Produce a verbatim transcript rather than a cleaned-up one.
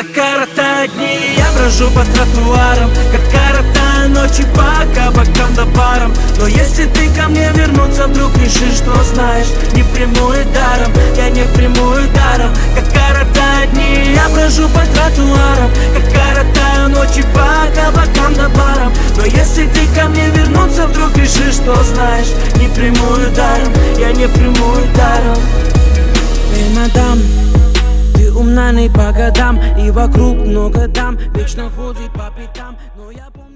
коротают дни, я брожу по тротуарам, как коротаю ночи по кабакам да барам. Но если ты ко мне вернуться вдруг решишь, что знаешь, не приму и даром, я не приму и даром. Как коротают дни, я брожу по тротуарам, как коротаю ночи по кабакам да барам. Но если ты ко мне вернуться вдруг решишь, что знаешь, не приму и даром, я не приму и даром. Эй, мадам, ты умна не по годам, и вокруг много дам, вечно ходит по пятам, но я помню.